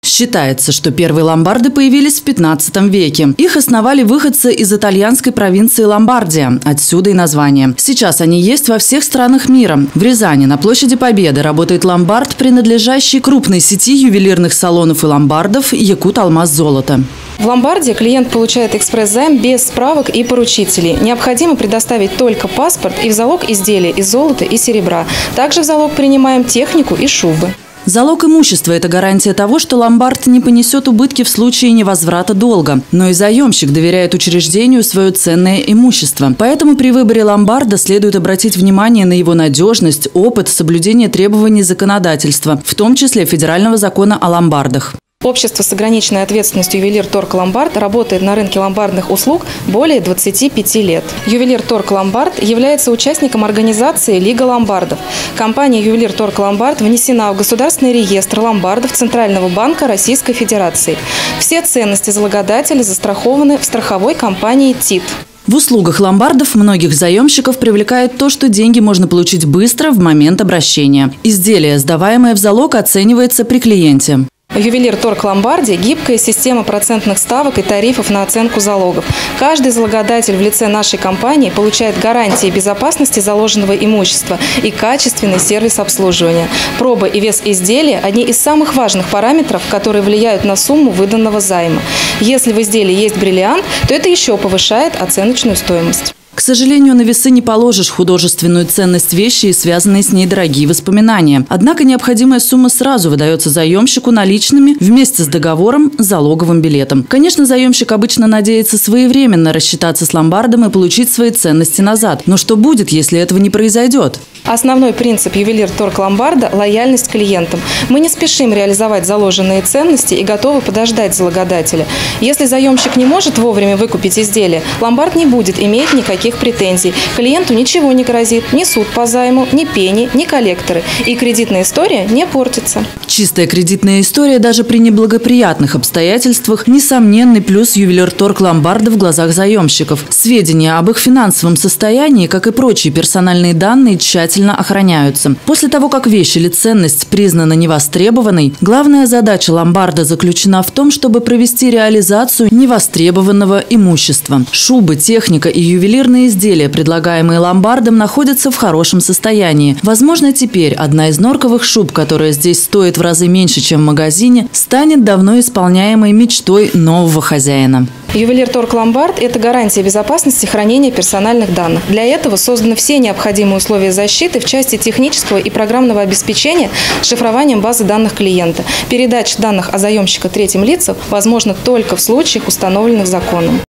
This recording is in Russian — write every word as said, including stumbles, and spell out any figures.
Считается, что первые ломбарды появились в пятнадцатом веке. Их основали выходцы из итальянской провинции Ломбардия. Отсюда и название. Сейчас они есть во всех странах мира. В Рязани на площади Победы работает ломбард, принадлежащий крупной сети ювелирных салонов и ломбардов «Якут Алмаз Золото». В ломбарде клиент получает экспресс-займ без справок и поручителей. Необходимо предоставить только паспорт и в залог изделия из золота и серебра. Также в залог принимаем технику и шубы. Залог имущества – это гарантия того, что ломбард не понесет убытки в случае невозврата долга. Но и заемщик доверяет учреждению свое ценное имущество. Поэтому при выборе ломбарда следует обратить внимание на его надежность, опыт, соблюдение требований законодательства, в том числе федерального закона о ломбардах. Общество с ограниченной ответственностью «Ювелир Торг Ломбард» работает на рынке ломбардных услуг более двадцати пяти лет. «Ювелир Торг Ломбард» является участником организации «Лига ломбардов». Компания «Ювелир Торг Ломбард» внесена в Государственный реестр ломбардов Центрального банка Российской Федерации. Все ценности залогодателя застрахованы в страховой компании «ТИТ». В услугах ломбардов многих заемщиков привлекает то, что деньги можно получить быстро в момент обращения. Изделие, сдаваемое в залог, оценивается при клиенте. В «Ювелир Торг Ломбарде» гибкая система процентных ставок и тарифов на оценку залогов. Каждый залогодатель в лице нашей компании получает гарантии безопасности заложенного имущества и качественный сервис обслуживания. Проба и вес изделия – одни из самых важных параметров, которые влияют на сумму выданного займа. Если в изделии есть бриллиант, то это еще повышает оценочную стоимость. К сожалению, на весы не положишь художественную ценность вещи и связанные с ней дорогие воспоминания. Однако необходимая сумма сразу выдается заемщику наличными вместе с договором с залоговым билетом. Конечно, заемщик обычно надеется своевременно рассчитаться с ломбардом и получить свои ценности назад. Но что будет, если этого не произойдет? Основной принцип «Ювелир Торг Ломбарда» – лояльность к клиентам. Мы не спешим реализовать заложенные ценности и готовы подождать залогодателя. Если заемщик не может вовремя выкупить изделие, ломбард не будет иметь никаких претензий. Клиенту ничего не грозит, ни суд по займу, ни пени, ни коллекторы. И кредитная история не портится. Чистая кредитная история даже при неблагоприятных обстоятельствах – несомненный плюс «Ювелир Торг Ломбарда» в глазах заемщиков. Сведения об их финансовом состоянии, как и прочие персональные данные, тщательно охраняются. После того, как вещь или ценность признана невостребованной, главная задача ломбарда заключена в том, чтобы провести реализацию невостребованного имущества. Шубы, техника и ювелирные изделия, предлагаемые ломбардом, находятся в хорошем состоянии. Возможно, теперь одна из норковых шуб, которая здесь стоит в разы меньше, чем в магазине, станет давно исполняемой мечтой нового хозяина. «Ювелир Торг Ломбард» – это гарантия безопасности хранения персональных данных. Для этого созданы все необходимые условия защиты в части технического и программного обеспечения шифрованием базы данных клиента. Передача данных о заемщика третьим лицам возможна только в случаях, установленных законом.